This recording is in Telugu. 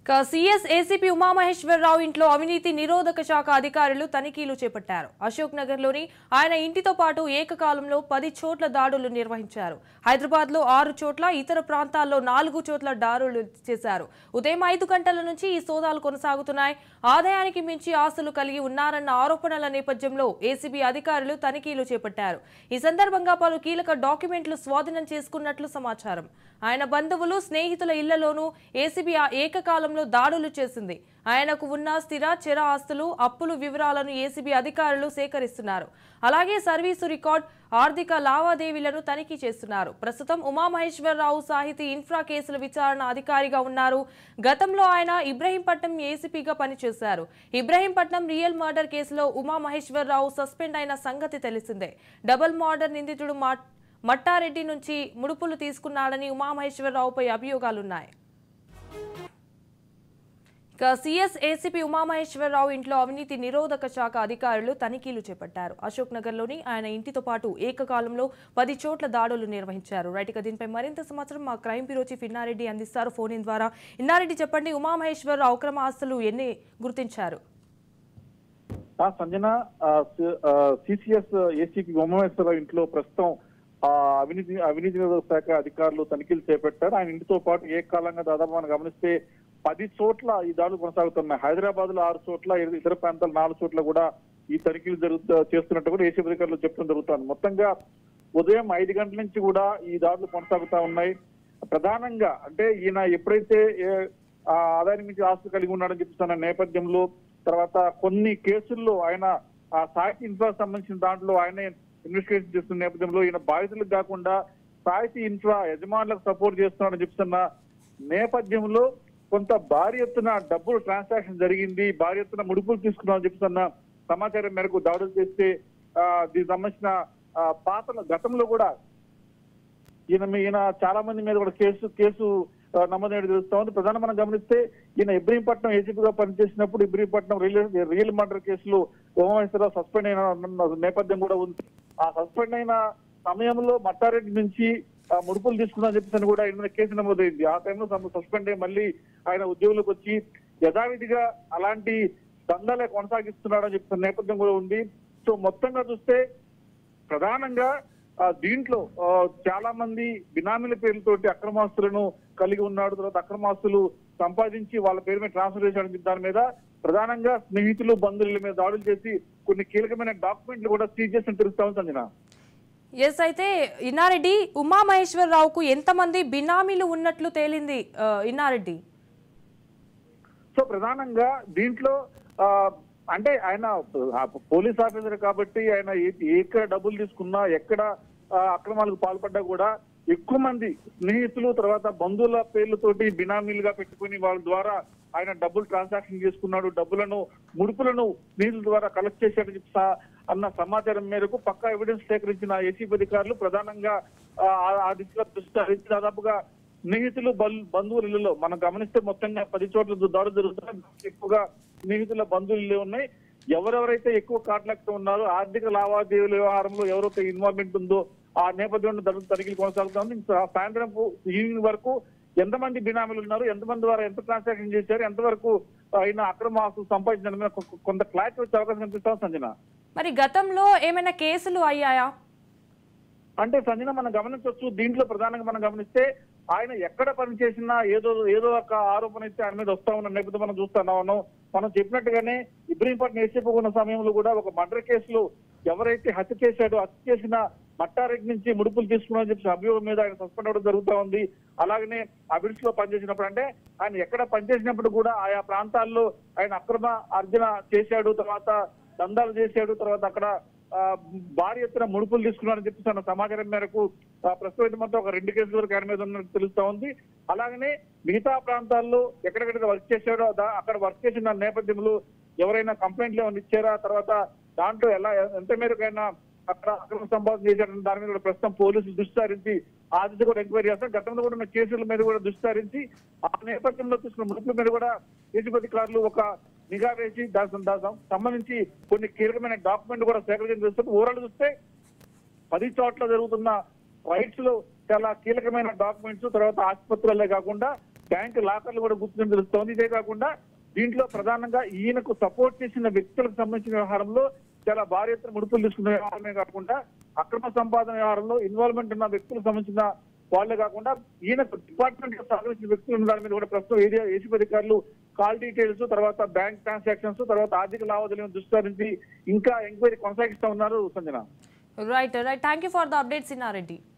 సీఎస్ ఏసీపీ ఉమామహేశ్వరరావు ఇంట్లో అవినీతి నిరోధక శాఖ అధికారులు తనిఖీలు చేపట్టారు. అశోక్ నగర్ లోని ఆయన ఇంటితో పాటు ఏకకాలంలో 10 చోట్ల దాడులు నిర్వహించారు. హైదరాబాద్ లో 6 చోట్ల, ఇతర ప్రాంతాల్లో 4 చోట్ల దాడులు చేశారు. ఉదయం 5 గంటల నుంచి ఈ సోదాలు కొనసాగుతున్నాయి. ఆదాయానికి మించి ఆస్తులు కలిగి ఉన్నారన్న ఆరోపణల నేపథ్యంలో ఏసీబీ అధికారులు తనిఖీలు చేపట్టారు. ఈ సందర్భంగా పలు కీలక డాక్యుమెంట్లు స్వాధీనం చేసుకున్నట్లు సమాచారం. ఆయన బంధువులు, స్నేహితుల ఇళ్లలోనూ ఏసీబీ ఏకకాలంలో దాడులు చేసింది. ఆయనకు ఉన్న స్థిర, చర ఆస్తులు, అప్పులు వివరాలను ఏసీబీ అధికారులు సేకరిస్తున్నారు. అలాగే సర్వీసు రికార్డ్, ఆర్థిక లావాదేవీలను తనిఖీ చేస్తున్నారు. ప్రస్తుతం ఉమామహేశ్వరరావు సాహితీ ఇన్ఫ్రా కేసుల విచారణ అధికారిగా ఉన్నారు. గతంలో ఆయన ఇబ్రహీంపట్నం ఏసీపీగా పనిచేశారు. ఇబ్రహీంపట్నం రియల్ మర్డర్ కేసులో ఉమామహేశ్వరరావు సస్పెండ్ అయిన సంగతి తెలిసిందే. డబుల్ మర్డర్ నిందితుడు మట్టారెడ్డి నుంచి ముడుపులు తీసుకున్నాడని ఉమామహేశ్వరరావుపై అభియోగాలున్నాయి. సీఎస్ ఏసీపీ ఉమామహేశ్వరరావు ఇంట్లో అవినీతి నిరోధక శాఖ అధికారులు తనిఖీలు చేపట్టారు. అశోక్ నగర్ లోని ఆయన ఇంటితో పాటు ఏకకాలంలో 10 చోట్ల దాడులు నిర్వహించారు. రైట్గా దీనిపై మరింత సమాచారం మా క్రైమ్ బ్యూరో చీఫ్ ఇన్నారెడ్డి అందిస్తారు ఫోన్ ఇన్ ద్వారా. ఇన్నారెడ్డి, చెప్పండి, ఉమామహేశ్వరరావు అక్రమ ఆస్తులు ఎన్ని గుర్తించారు? సంజన, సిసిఎస్ ఏసీపీ ఉమామహేశ్వరరావు ఇంట్లో ప్రస్తుతం అవినీతి నిరోధక శాఖ అధికారులు తనిఖీలు చేపట్టారు. ఆయన ఇంటితో పాటు ఏకకాలంగా దాదాపు మనం గమనిస్తే 10 చోట్ల ఈ దాడులు కొనసాగుతున్నాయి. హైదరాబాద్ లో 6 చోట్ల, ఇతర ప్రాంతాలు 4 చోట్ల కూడా ఈ తనిఖీలు చేస్తున్నట్టు కూడా ఏసీబీ అధికారులు చెప్పడం జరుగుతుంది. మొత్తంగా ఉదయం 5 గంటల నుంచి కూడా ఈ దాడులు కొనసాగుతా ఉన్నాయి. ప్రధానంగా అంటే ఈయన ఎప్పుడైతే ఆదాయం నుంచి ఆస్తులు కలిగి ఉన్నాడని చెప్తున్న నేపథ్యంలో, తర్వాత కొన్ని కేసుల్లో ఆయన సాహితీ ఇన్ఫ్రా సంబంధించిన దాంట్లో ఆయన ఇన్వెస్టిగేషన్ చేస్తున్న నేపథ్యంలో ఈయన బాధితులకు కాకుండా సాహితీ ఇన్ఫ్రా యజమానులకు సపోర్ట్ చేస్తున్నాడని చెప్తున్న నేపథ్యంలో కొంత భారీ ఎత్తున డబ్బులు ట్రాన్సాక్షన్ జరిగింది, భారీ ఎత్తున ముడుపులు తీసుకున్నామని చెప్తున్న సమాచారం మేరకు దాడులు చేస్తే దీనికి సంబంధించిన పాత్రల గతంలో కూడా ఈయన చాలా మంది మీద కూడా కేసు నమోదైనట్టు తెలుస్తా ఉంది. ప్రధానంగా మనం గమనిస్తే ఈయన ఇబ్రహీంపట్నం ఏసీపీగా పనిచేసినప్పుడు ఇబ్రహీంపట్నం రియల్ మర్డర్ కేసులో ఉమామహేశ్వరరావు సస్పెండ్ అయిన నేపథ్యం కూడా ఉంది. ఆ సస్పెండ్ అయిన సమయంలో మట్టారెడ్డి నుంచి ముడుపులు తీసుకున్నా చెప్పేసి కూడా ఆయన కేసు నమోదైంది. ఆ టైంలో సస్పెండ్ అయ్యి మళ్ళీ ఆయన ఉద్యోగులకు వచ్చి యథావిధిగా అలాంటి దందాలే కొనసాగిస్తున్నాడని చెప్తున్న నేపథ్యం కూడా ఉంది. సో మొత్తంగా చూస్తే ప్రధానంగా దీంట్లో చాలా మంది బినామీల పేర్లతోటి అక్రమాస్తులను కలిగి ఉన్నాడు. తర్వాత అక్రమాస్తులు సంపాదించి వాళ్ళ పేరు మీద ట్రాన్స్ఫర్ చేశాడని దాని మీద ప్రధానంగా స్నేహితులు, బంధువుల మీద దాడులు చేసి కొన్ని కీలకమైన డాక్యుమెంట్లు కూడా సీజ్ చేసి తెలుస్తా ఉంది. సంజన, ఎస్, అయితే ఇన్నారెడ్డి, ఉమామహేశ్వరరావుకు ఎంతమంది బినామీలు ఉన్నట్లు తేలింది ఇన్నారెడ్డి? సో ప్రధానంగా దీంట్లో అంటే ఆయన పోలీస్ ఆఫీసర్ కాబట్టి ఆయన ఎక్కడ డబ్బులు తీసుకున్నా, ఎక్కడ అక్రమాలకు పాల్పడ్డా కూడా ఎక్కువ మంది స్నేహితులు, తర్వాత బంధువుల పేర్లతోటి బినామీలుగా పెట్టుకుని వాళ్ళ ద్వారా ఆయన డబ్బులు ట్రాన్సాక్షన్ చేసుకున్నాడు. డబ్బులను, ముడుపులను స్నేహితుల ద్వారా కలెక్ట్ చేశాడని అన్న సమాచారం మేరకు పక్కా ఎవిడెన్స్ సేకరించిన ఏసీబీ అధికారులు ప్రధానంగా ఆ దిశగా దృష్టి సారించి దాదాపుగా స్నేహితులు, బంధువుల ఇళ్లలో మనం గమనిస్తే మొత్తంగా 10 చోట్ల దాడులు జరుగుతున్నాయి. ఎక్కువగా స్నేహితుల బంధువులు ఇల్లు ఉన్నాయి. ఎవరెవరైతే ఎక్కువ కాంట్రాక్ట్ ఉన్నారో, ఆర్థిక లావాదేవీల వ్యవహారంలో ఎవరైతే ఇన్వాల్వ్మెంట్ ఉందో ఆ నేపథ్యంలో తనిఖీలు కొనసాగుతుంది. సాయంత్రం ఈవినింగ్ వరకు ఎంతమంది బినామీలు ఉన్నారు, ఎంతమంది ద్వారా ఎంత ట్రాన్సాక్షన్ చేశారు, ఎంతవరకు ఆయన అక్రమ ఆస్తులు సంపాదించడం కొంత క్లారిటీ వచ్చే అవకాశం కనిపిస్తాం. సంజన, మరి గతంలో ఏమైనా కేసులు అయ్యాయా? అంటే సంజన, మనం గమనించవచ్చు. దీంట్లో ప్రధానంగా మనం గమనిస్తే ఆయన ఎక్కడ పనిచేసినా ఏదో ఒక ఆరోపణ అయితే ఆయన మీద వస్తా ఉన్న నేపథ్యం మనం చూస్తున్నాం. మనం చెప్పినట్టుగానే ఇబ్రహీంపట్నం ఏసీపీ ఉన్న సమయంలో కూడా ఒక మర్డర్ కేసులో ఎవరైతే హత్య చేసిన మట్టారెడ్డి నుంచి ముడుపులు తీసుకున్నామని చెప్పి అభియోగం మీద ఆయన సస్పెండ్ అవ్వడం జరుగుతూ ఉంది. అలాగనే అబిడ్స్ లో పనిచేసినప్పుడు, అంటే ఆయన ఎక్కడ పనిచేసినప్పుడు కూడా ఆయా ప్రాంతాల్లో ఆయన అక్రమ అర్జన చేశాడు, తర్వాత దందాలు చేశాడు, తర్వాత అక్కడ భారీ ఎత్తున ముడుపులు తీసుకున్నారని చెప్పి సమాచారం మేరకు ప్రస్తుతం మొత్తం ఒక 2 కేసుల వరకు ఆయన మీద ఉన్నట్టు తెలుస్తా ఉంది. అలాగనే మిగతా ప్రాంతాల్లో ఎక్కడెక్కడ వర్క్ చేశాడో అక్కడ వర్క్ చేసిన నేపథ్యంలో ఎవరైనా కంప్లైంట్లు ఏమైనా ఇచ్చారా, తర్వాత దాంట్లో ఎంత మేరకు అయినా అక్కడ అక్రమ సంపాదన చేశారని దాని మీద కూడా ప్రస్తుతం పోలీసులు దృష్టి సారించి ఆ దిశ కూడా ఎంక్వైరీ చేస్తారు. గతంలో కూడా ఉన్న కేసుల మీద కూడా దృష్టి సారించి ఆ నేపథ్యంలో తీసుకున్న ముడుపుల మీద కూడా ఏసీబీ అధికారులు ఒక నిఘా వేసి దానికి సంబంధించి కొన్ని కీలకమైన డాక్యుమెంట్ కూడా సేకరించడం చేస్తారు. ఓవరాల్ చూస్తే 10 చోట్ల జరుగుతున్న రైట్స్ లో చాలా కీలకమైన డాక్యుమెంట్స్, తర్వాత ఆసుపత్రులే కాకుండా బ్యాంక్ లాకర్లు కూడా గుర్తుని తెలుస్తోంది. ఇదే కాకుండా దీంట్లో ప్రధానంగా ఈయనకు సపోర్ట్ చేసిన వ్యక్తులకు సంబంధించిన వ్యవహారంలో చాలా భారీ ఎత్తున ముడుపులు తీసుకున్న వ్యవహారమే కాకుండా అక్రమ సంపాదన వ్యవహారంలో ఇన్వాల్వ్మెంట్ ఉన్న వ్యక్తులకు సంబంధించిన వాళ్ళే కాకుండా ఈయనకు డిపార్ట్మెంట్ సహకరించిన వ్యక్తులు ఉన్న దాని మీద కూడా ప్రస్తుతం ఏసీబీ అధికారులు కాల్ డీటెయిల్స్, తర్వాత బ్యాంక్ ట్రాన్సాక్షన్స్, తర్వాత ఆర్థిక లావాదేవీలను దృష్టి సారించి ఇంకా ఎంక్వైరీ కొనసాగిస్తా ఉన్నారు. Sanjana. Right. Thank you for the updates, సిన్నారెడ్డి.